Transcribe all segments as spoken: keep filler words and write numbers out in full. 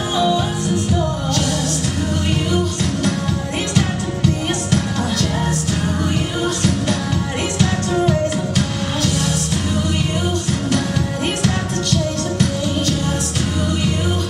know what's in store. Just who you, somebody's got to be a star. Just who you, somebody's got to raise the bar. Just who you, somebody's got to change the game. Just who you.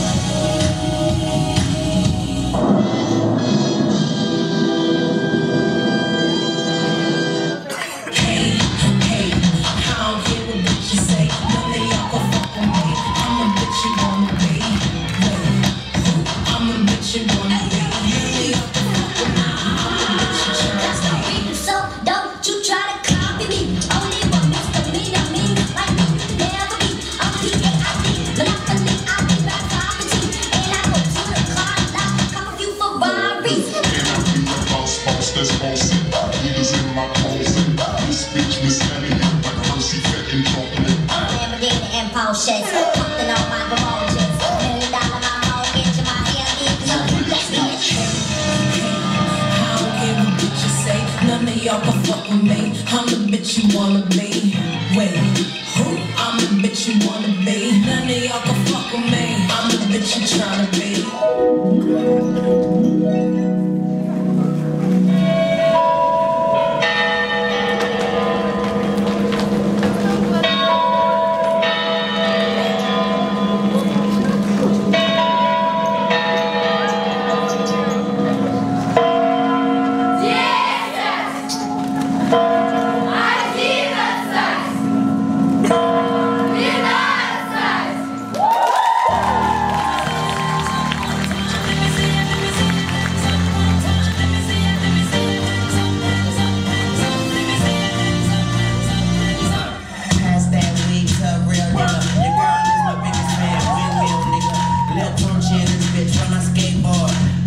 Hey, hey, I don't care what bitch you say. None of y'all gon' fuck with me. I'm the bitch you wanna be. Wait, I'm the bitch you wanna be. None of y'all gon' fuck with me. I'm the bitch you tryna be. So don't you try to copy me. Only one misdemeanor means like me. Never be a P A I D. Monopoly, I be my property. And I go to the car lot. Come with you for Ferraris. Can I be the boss, boss that's bossy? Niggas in my closet. This bitch mishandling like Percy fucking chocolate. Lamborghini and Porsche. Pumping on my garages. Million dollar my mortgage. My hair is up. Let's get it. I don't care what bitch you say. None of y'all gon' fuck with me. I'm the bitch you wanna be. Wait, who? I'm the bitch you wanna be. None of y'all gon' fuck with me. I'm the bitch you tryna be. Pass that wig to a real nigga. Your girl is my biggest fan, windmill nigga. Lil Tunchi in this bitch, run my skateboard.